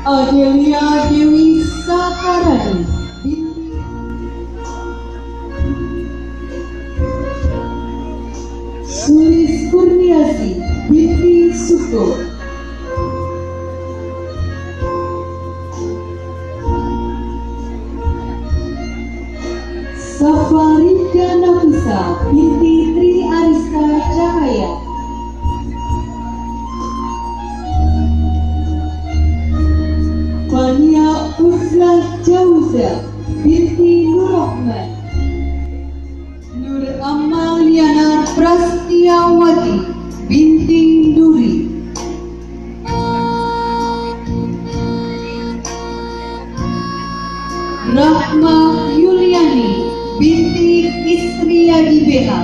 Adelia Dewi Sakarani binti Sulis Kurniasi binti Suko, Safarida Nafisa binti Tri Arista Cahaya, Fania Uzla Jauza binti Nurrahman, Nur Amaliana Prastiawati binti Nuri, Rahma Yuliani binti Istriadi Beha,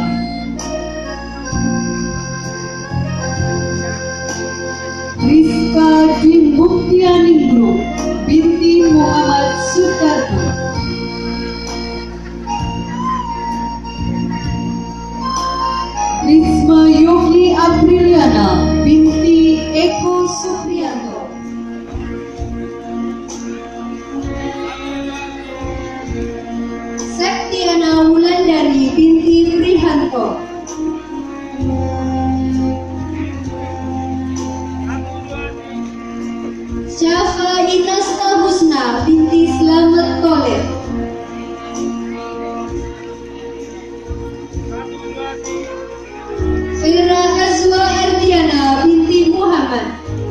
Rizka Dimuktianingru binti Muhammad Sutarto, Risma Yogi Apriliana binti Eko Supriyanto, Septiana Wulandari binti Prihanto, Syafa Inasta Husna binti Slamet Toler, Vera Azwa Erdiana binti Muhammad,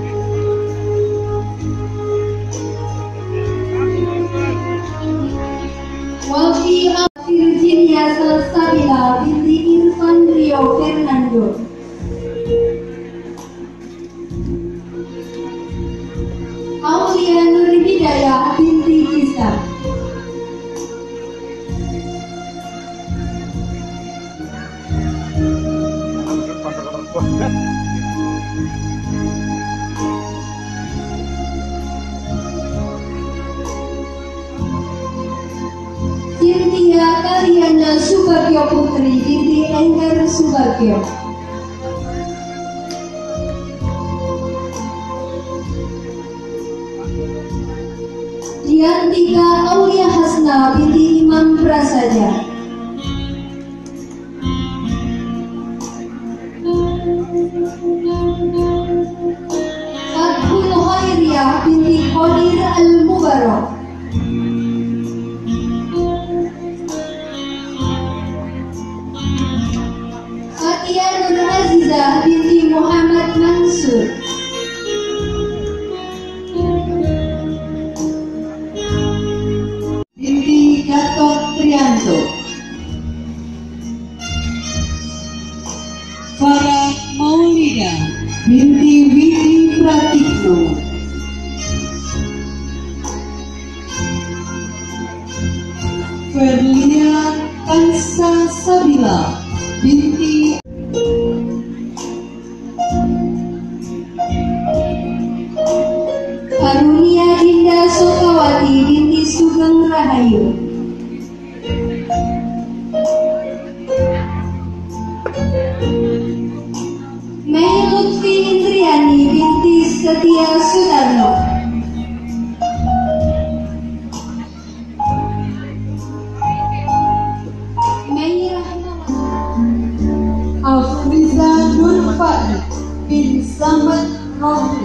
Walfi Virginia Salsabila binti Irfan Rio Fernando, Aulia Nur Hidayah binti Kisa, Cynthia Kaliana Subagio Putri binti Enggar Subagio, Diantika Aulia Hasna binti Imam Prasaja, Fathul Khairiyah binti Qadir Al-Mubarak, Fatia Nur Azizah binti Muhammad Mansur, binti Gatot Trianto, Farah Maulida binti Widi Pratikno, Ferlia Kansa Sabila binti Karunia Dinda Sokawati binti Sugeng Rahayu, Mei Lutfi Indriani binti Setia Sutarno, Mei Rahmawati, Afriza Nur Fahri bin Samad Rodri,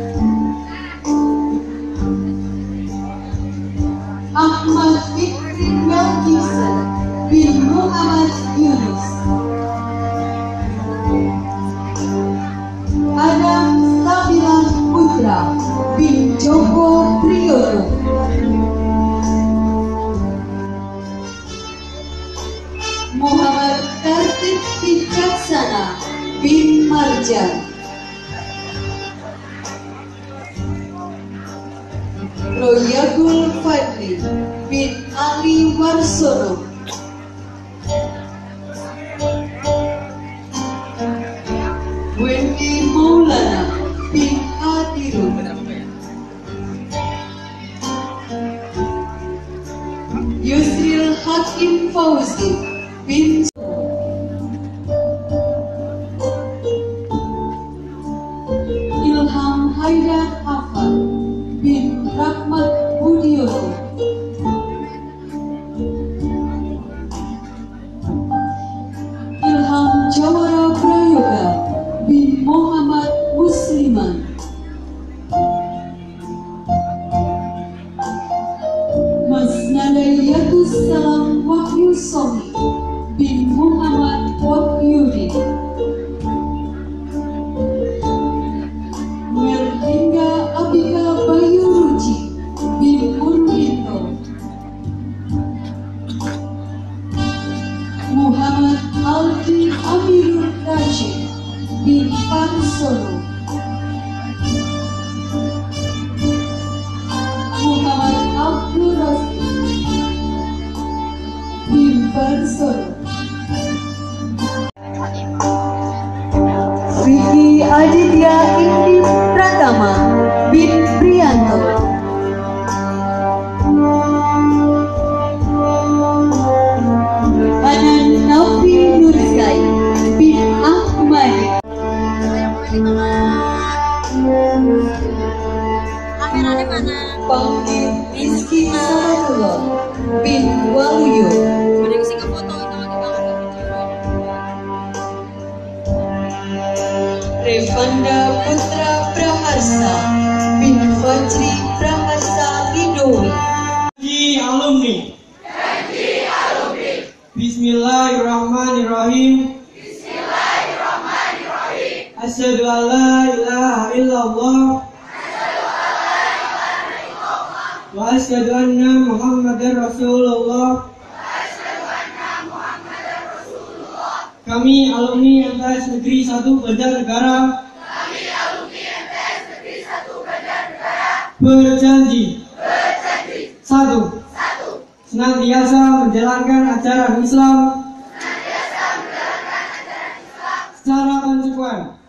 Ahmad Fikri Melkisan bin Muhammad Yunus, Adam Sabilan Putra bin Joko Priyono, Muhammad Kartip Bijaksana bin Marjan, Royagul Fadli bin Ali Warsono, Wendy Maulana bin Hadirun, Yusril Hakim Fauzi bin Ilham Haidar Hafal bin Kameranya mana? Panggil Rizky Samadullah bin Waluyo. Mending sih ngefoto itu lagi banget di video. Revanda Putra Praharsa bin Fajri Praharsa Ridowi. Alumni. Bismillahirrahmanirrahim. Asyhadu an la ilaha illallah wa asyhadu anna Muhammadar Rasulullah. Kami alumni MTs Negeri 1 Banjarnegara berjanji satu, senantiasa menjalankan ajaran Islam secara konsekuen,